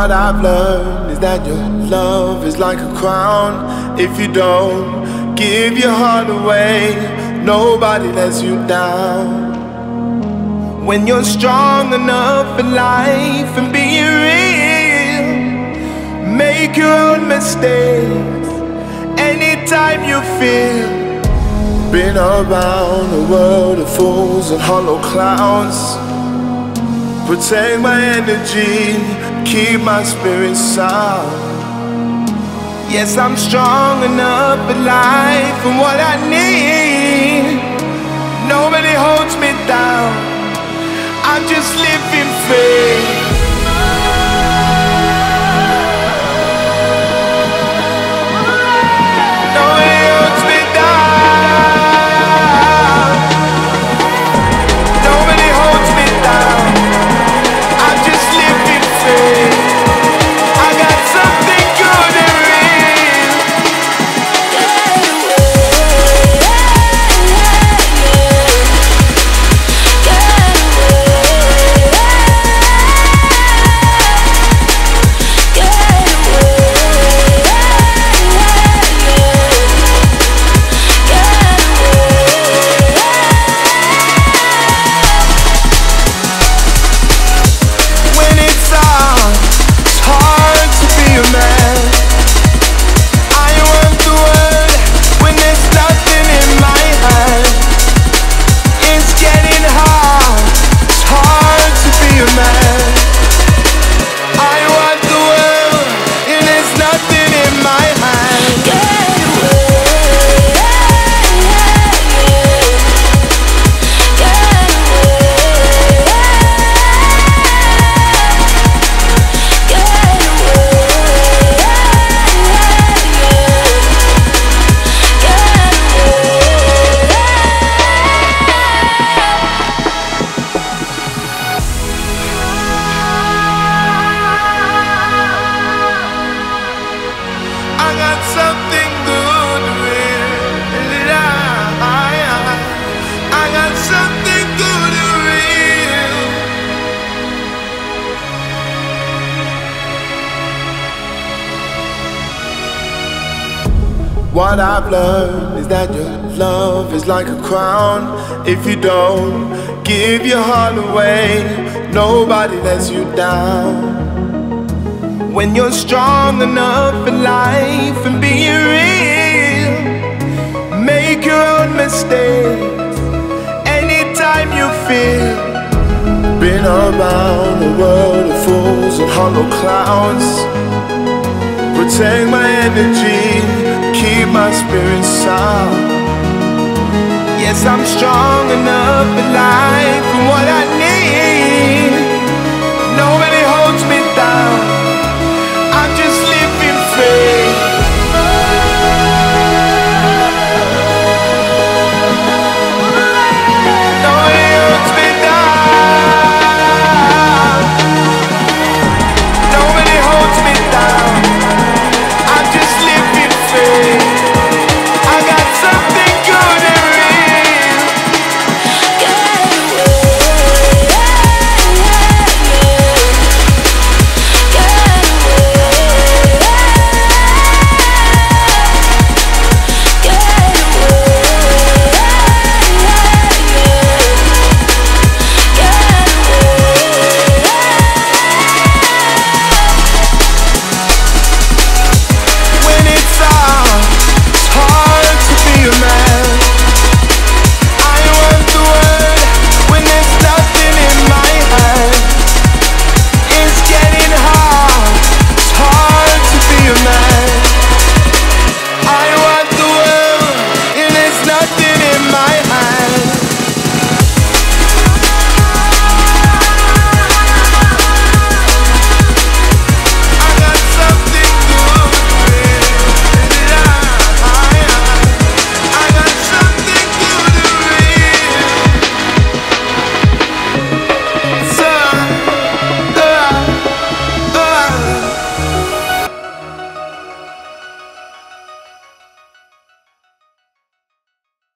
What I've learned is that your love is like a crown. If you don't give your heart away, nobody lets you down. When you're strong enough for life and being real, make your own mistakes anytime you feel. Been around a world of fools and hollow clowns. Protect my energy, keep my spirit sound. Yes, I'm strong enough for life and what I need. Nobody holds me down, I'm just living free. What I've learned is that your love is like a crown. If you don't give your heart away, nobody lets you down. When you're strong enough for life and being real, make your own mistakes anytime you feel. Been around a world of fools and hollow clowns. Protect my energy, keep my spirit sound. Yes, I'm strong enough for life.